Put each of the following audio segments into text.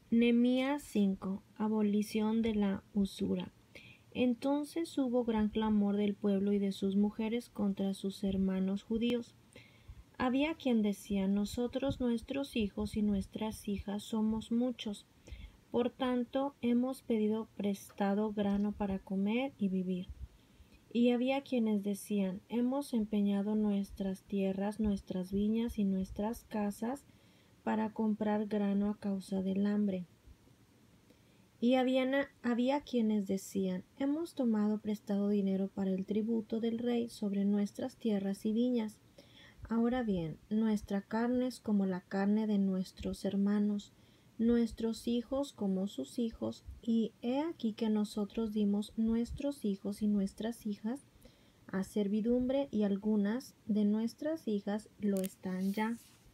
Nehemías 5. Abolición de la usura. Entonces hubo gran clamor del pueblo y de sus mujeres contra sus hermanos judíos. Había quien decía: nosotros, nuestros hijos y nuestras hijas somos muchos, por tanto hemos pedido prestado grano para comer y vivir. Y había quienes decían: hemos empeñado nuestras tierras, nuestras viñas y nuestras casas para comprar grano a causa del hambre. Y había quienes decían: hemos tomado prestado dinero para el tributo del rey sobre nuestras tierras y viñas. Ahora bien, nuestra carne es como la carne de nuestros hermanos, nuestros hijos como sus hijos, y he aquí que nosotros dimos nuestros hijos y nuestras hijas a servidumbre, y algunas de nuestras hijas lo están ya.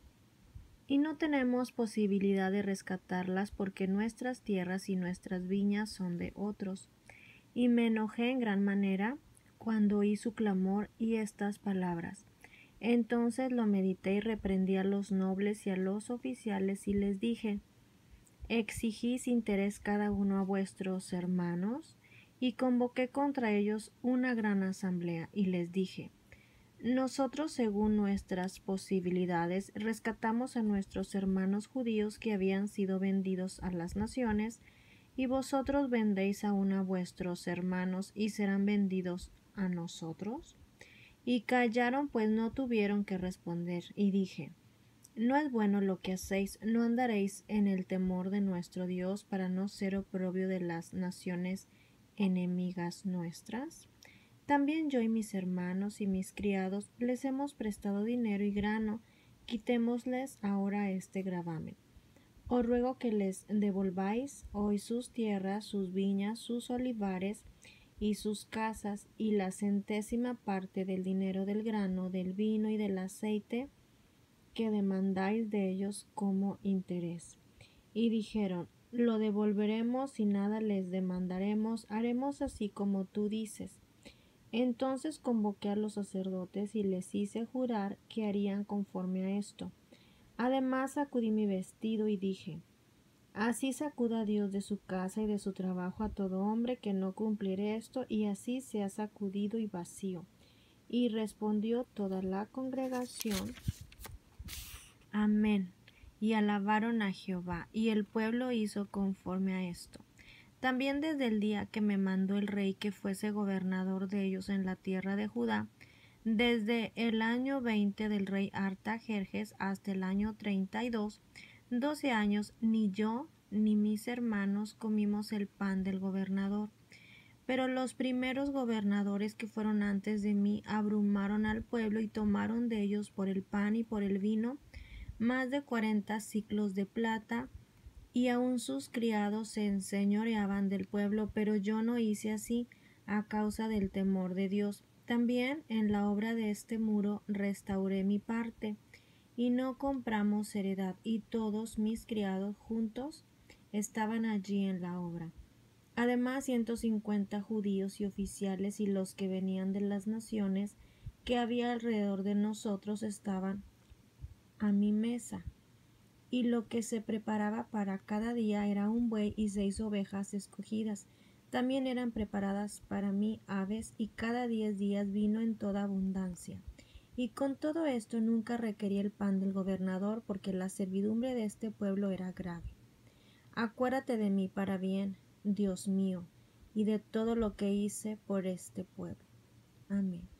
Y no tenemos posibilidad de rescatarlas porque nuestras tierras y nuestras viñas son de otros. Y me enojé en gran manera cuando oí su clamor y estas palabras. Entonces lo medité y reprendí a los nobles y a los oficiales y les dije: ¿exigís interés cada uno a vuestros hermanos? Y convoqué contra ellos una gran asamblea y les dije: nosotros, según nuestras posibilidades, rescatamos a nuestros hermanos judíos que habían sido vendidos a las naciones, y vosotros vendéis aún a vuestros hermanos y serán vendidos a nosotros. Y callaron, pues no tuvieron que responder. Y dije: no es bueno lo que hacéis, no andaréis en el temor de nuestro Dios para no ser oprobio de las naciones enemigas nuestras. También yo y mis hermanos y mis criados les hemos prestado dinero y grano, quitémosles ahora este gravamen. Os ruego que les devolváis hoy sus tierras, sus viñas, sus olivares y sus casas, y la 100ª parte del dinero del grano, del vino y del aceite que demandáis de ellos como interés. Y dijeron: lo devolveremos y nada les demandaremos, haremos así como tú dices. Entonces convoqué a los sacerdotes y les hice jurar que harían conforme a esto. Además sacudí mi vestido y dije: así sacuda Dios de su casa y de su trabajo a todo hombre que no cumpliere esto, y así sea sacudido y vacío. Y respondió toda la congregación: amén. Y alabaron a Jehová, y el pueblo hizo conforme a esto. También desde el día que me mandó el rey que fuese gobernador de ellos en la tierra de Judá, desde el año 20 del rey Artajerjes hasta el año 32, 12 años, ni yo ni mis hermanos comimos el pan del gobernador. Pero los primeros gobernadores que fueron antes de mí abrumaron al pueblo y tomaron de ellos por el pan y por el vino más de 40 siclos de plata, y aun sus criados se enseñoreaban del pueblo, pero yo no hice así a causa del temor de Dios. También en la obra de este muro restauré mi parte, y no compramos heredad, y todos mis criados juntos estaban allí en la obra. Además 150 judíos y oficiales y los que venían de las naciones que había alrededor de nosotros estaban a mi mesa. Y lo que se preparaba para cada día era un buey y 6 ovejas escogidas. También eran preparadas para mí aves, y cada 10 días vino en toda abundancia. Y con todo esto nunca requerí el pan del gobernador, porque la servidumbre de este pueblo era grave. Acuérdate de mí para bien, Dios mío, y de todo lo que hice por este pueblo. Amén.